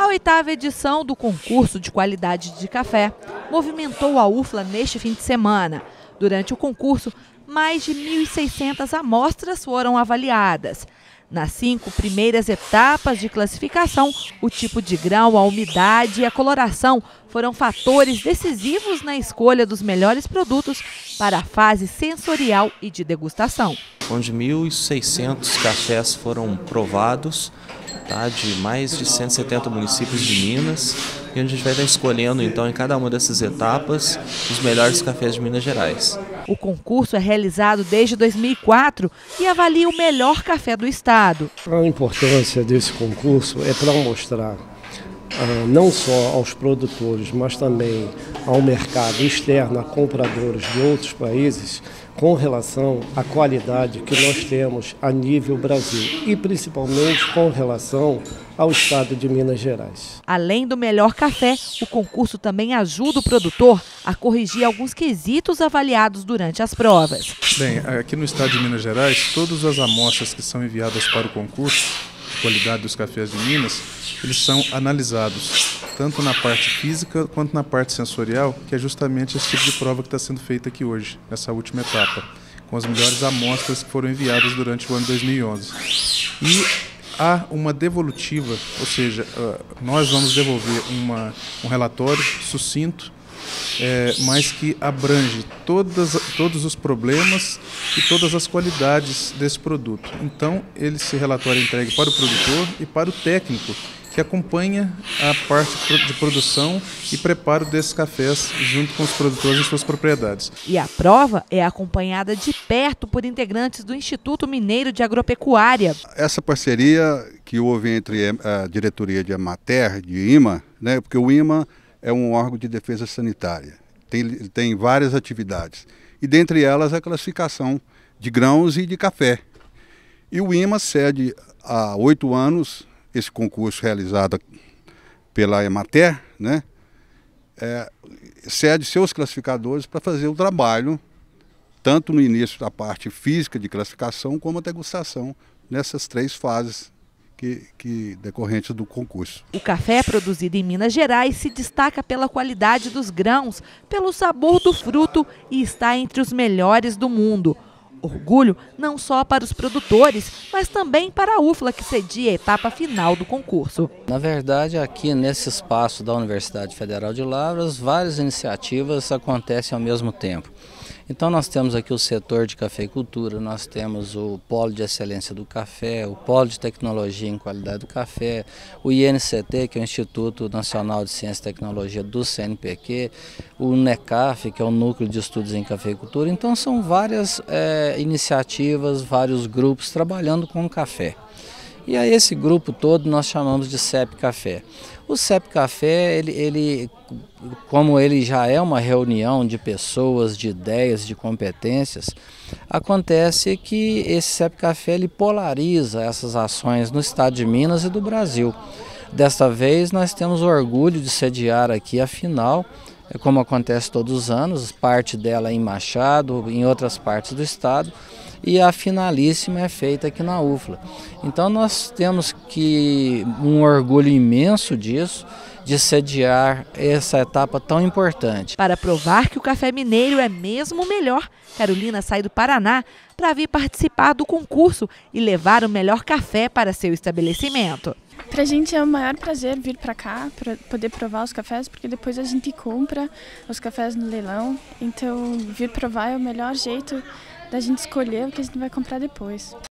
A 8ª edição do concurso de qualidade de café movimentou a UFLA neste fim de semana. Durante o concurso, mais de 1.600 amostras foram avaliadas. Nas 5 primeiras etapas de classificação, o tipo de grão, a umidade e a coloração foram fatores decisivos na escolha dos melhores produtos para a fase sensorial e de degustação. Onde 1.600 cafés foram provados, de mais de 170 municípios de Minas, e onde a gente vai estar escolhendo então em cada uma dessas etapas os melhores cafés de Minas Gerais. O concurso é realizado desde 2004 e avalia o melhor café do estado. A importância desse concurso é para mostrar não só aos produtores, mas também ao mercado externo, a compradores de outros países, com relação à qualidade que nós temos a nível Brasil e principalmente com relação ao estado de Minas Gerais. Além do melhor café, o concurso também ajuda o produtor a corrigir alguns quesitos avaliados durante as provas. Bem, aqui no estado de Minas Gerais, todas as amostras que são enviadas para o concurso de qualidade dos cafés de Minas, eles são analisados tanto na parte física quanto na parte sensorial, que é justamente esse tipo de prova que está sendo feita aqui hoje, nessa última etapa, com as melhores amostras que foram enviadas durante o ano 2011. E há uma devolutiva, ou seja, nós vamos devolver um relatório sucinto, mas que abrange todos os problemas e todas as qualidades desse produto. Então, esse relatório é entregue para o produtor e para o técnico, que acompanha a parte de produção e preparo desses cafés junto com os produtores em suas propriedades. E a prova é acompanhada de perto por integrantes do Instituto Mineiro de Agropecuária. Essa parceria que houve entre a diretoria de Emater, de IMA, porque o IMA é um órgão de defesa sanitária, tem várias atividades, e dentre elas a classificação de grãos e de café. E o IMA cede há 8 anos esse concurso realizado pela Emater, cede seus classificadores para fazer o trabalho, tanto no início da parte física de classificação, como a degustação, nessas 3 fases decorrentes do concurso. O café produzido em Minas Gerais se destaca pela qualidade dos grãos, pelo sabor do fruto e está entre os melhores do mundo. Orgulho não só para os produtores, mas também para a UFLA, que cedia a etapa final do concurso. Na verdade, aqui nesse espaço da Universidade Federal de Lavras, várias iniciativas acontecem ao mesmo tempo. Então nós temos aqui o setor de cafeicultura, nós temos o Polo de Excelência do Café, o Polo de Tecnologia em Qualidade do Café, o INCT, que é o Instituto Nacional de Ciência e Tecnologia do CNPq, o NECAF, que é o Núcleo de Estudos em Cafeicultura. Então são várias iniciativas, vários grupos trabalhando com o café. E a esse grupo todo nós chamamos de CEP Café. O CEP Café, como ele já é uma reunião de pessoas, de ideias, de competências, acontece que esse CEP Café ele polariza essas ações no estado de Minas e do Brasil. Desta vez nós temos orgulho de sediar aqui a final, como acontece todos os anos, parte dela em Machado, em outras partes do estado, e a finalíssima é feita aqui na UFLA. Então nós temos um orgulho imenso disso, de sediar essa etapa tão importante. Para provar que o café mineiro é mesmo o melhor, Carolina sai do Paraná para vir participar do concurso e levar o melhor café para seu estabelecimento. Para a gente é o maior prazer vir para cá, para poder provar os cafés, porque depois a gente compra os cafés no leilão. Então vir provar é o melhor jeito da gente escolher o que a gente vai comprar depois.